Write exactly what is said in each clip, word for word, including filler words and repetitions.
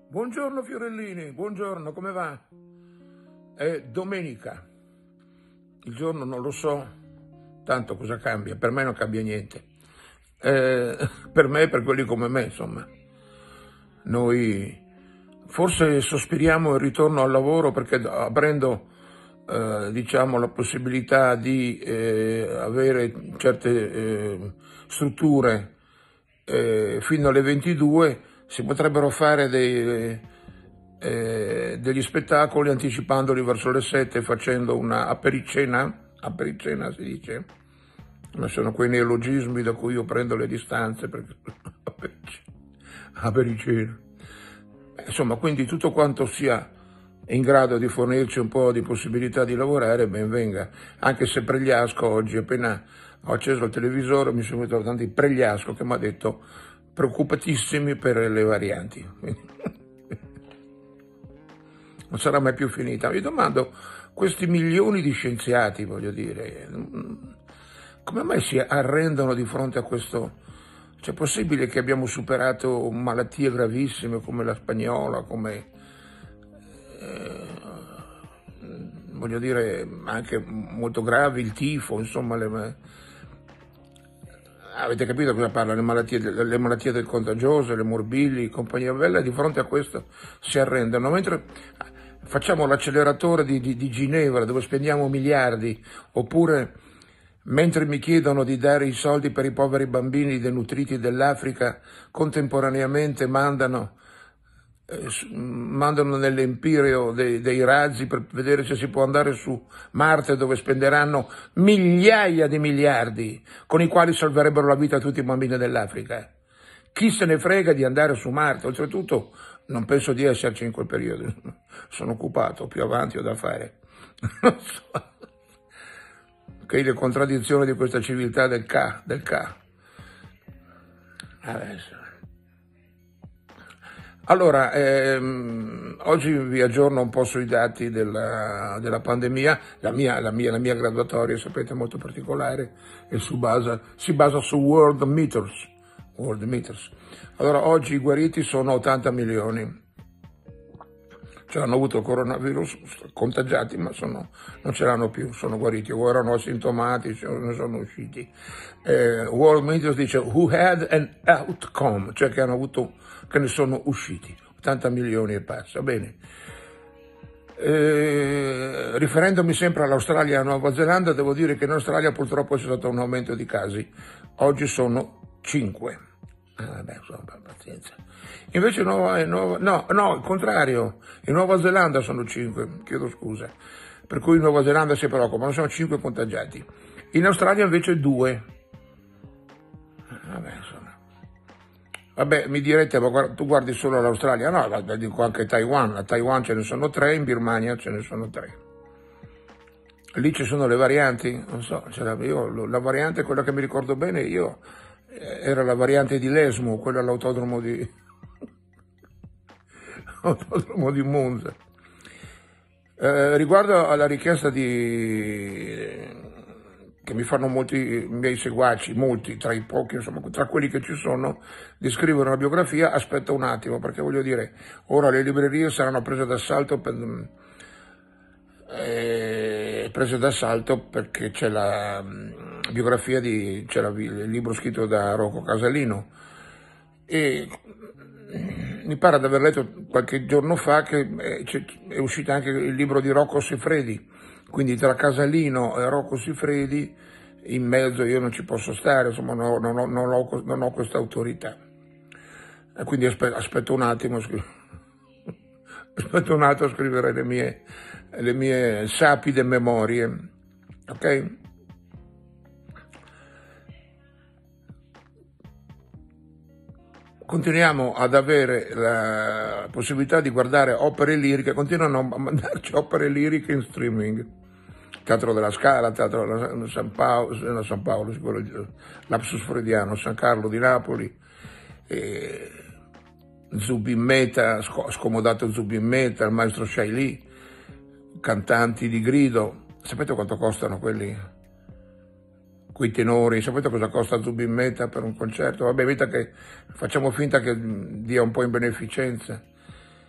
Buongiorno Fiorellini, buongiorno, come va? È domenica, il giorno non lo so, tanto cosa cambia, per me non cambia niente, eh, per me e per quelli come me, insomma. Noi forse sospiriamo il ritorno al lavoro perché aprendo, eh, diciamo, la possibilità di eh, avere certe eh, strutture eh, fino alle ventidue, si potrebbero fare dei, eh, degli spettacoli anticipandoli verso le sette, facendo una apericena, apericena si dice, ma sono quei neologismi da cui io prendo le distanze, perché apericena. Insomma, quindi tutto quanto sia in grado di fornirci un po' di possibilità di lavorare, ben venga, anche se Pregliasco oggi, appena ho acceso il televisore, mi sono venuto tanti Pregliasco che mi ha detto preoccupatissimi per le varianti. Non sarà mai più finita. Mi domando, questi milioni di scienziati, voglio dire, come mai si arrendono di fronte a questo? C'è possibile che abbiamo superato malattie gravissime come la spagnola, come, eh, voglio dire, anche molto gravi, il tifo, insomma, le, avete capito cosa parla? Le malattie, le malattie del contagioso, le morbilli, compagnia bella, di fronte a questo si arrendono, mentre facciamo l'acceleratore di, di, di Ginevra dove spendiamo miliardi, oppure mentre mi chiedono di dare i soldi per i poveri bambini denutriti dell'Africa, contemporaneamente mandano, eh, mandano nell'empireo dei, dei razzi per vedere se si può andare su Marte, dove spenderanno migliaia di miliardi con i quali salverebbero la vita a tutti i bambini dell'Africa. Chi se ne frega di andare su Marte? Oltretutto non penso di esserci in quel periodo, sono occupato, più avanti ho da fare. Non so. Che le contraddizioni di questa civiltà del ca, del ca. Adesso. Allora, ehm, oggi vi aggiorno un po' sui dati della, della pandemia. La mia, la, mia, la mia graduatoria, sapete, è molto particolare e su basa, si basa su World Meters. World Meters. Allora, oggi i guariti sono ottanta milioni. Cioè hanno avuto il coronavirus, contagiati, ma sono, non ce l'hanno più, sono guariti, o erano asintomatici o ne sono usciti. Eh, World Meters dice who had an outcome, cioè che hanno avuto, che ne sono usciti, ottanta milioni e passa, bene. Eh, riferendomi sempre all'Australia e alla Nuova Zelanda, devo dire che in Australia purtroppo c'è stato un aumento di casi, oggi sono cinque. Ah, vabbè, insomma, pazienza. Invece Nuova, Nuova, no, no, il contrario, in Nuova Zelanda sono cinque, chiedo scusa, per cui in Nuova Zelanda si preoccupa, ma sono cinque contagiati. In Australia invece due. Vabbè, insomma. Vabbè, mi direte, ma guarda, tu guardi solo l'Australia? No, la, la dico anche Taiwan, a Taiwan ce ne sono tre, in Birmania ce ne sono tre. Lì ci sono le varianti? Non so, io, la variante, quella che mi ricordo bene io, era la variante di Lesmo, quella all'autodromo di, autodromo di Monza. Eh, riguardo alla richiesta di, che mi fanno molti miei seguaci, molti, tra i pochi, insomma, tra quelli che ci sono, di scrivere una biografia, aspetta un attimo, perché voglio dire, ora le librerie saranno prese d'assalto per... Eh, prese d'assalto perché c'è la um, biografia di, c'è la, il libro scritto da Rocco Casalino e mi pare di aver letto qualche giorno fa che è, è uscito anche il libro di Rocco Siffredi, quindi tra Casalino e Rocco Siffredi in mezzo io non ci posso stare, insomma non ho, non ho, non ho, non ho questa autorità e quindi aspetto, aspetto un attimo aspetto un attimo a scrivere le mie le mie sapide memorie, ok? Continuiamo ad avere la possibilità di guardare opere liriche, continuano a mandarci opere liriche in streaming. Teatro della Scala, Teatro della San Paolo, San Paolo, lapsus freudiano, San Carlo di Napoli, eh, Zubin Mehta, scomodato Zubin Mehta, il maestro Shaili, cantanti di grido. Sapete quanto costano quelli? Quei tenori, sapete cosa costa Zubin Mehta per un concerto? Vabbè, vedi che facciamo finta che dia un po' in beneficenza.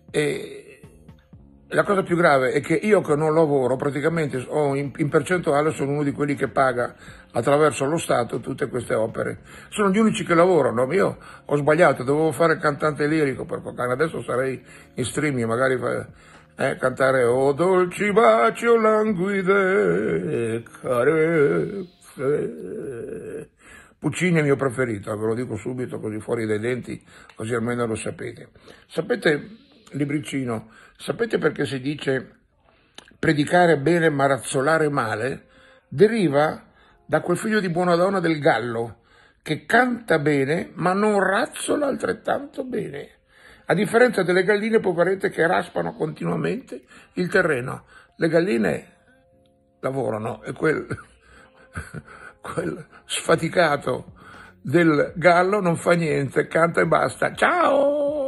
E la cosa più grave è che io che non lavoro, praticamente ho in, in percentuale sono uno di quelli che paga attraverso lo Stato tutte queste opere. Sono gli unici che lavorano. Io ho sbagliato, dovevo fare il cantante lirico, perché adesso sarei in streaming, magari eh, cantare "O dolci bacio languide carezze". Puccini è il mio preferito, ve lo dico subito, così fuori dai denti, così almeno lo sapete. Sapete, libricino, sapete perché si dice predicare bene ma razzolare male? Deriva da quel figlio di buona donna del Gallo, che canta bene ma non razzola altrettanto bene. A differenza delle galline poverette che raspano continuamente il terreno. Le galline lavorano e quel... quel sfaticato del gallo non fa niente, canta e basta. Ciao!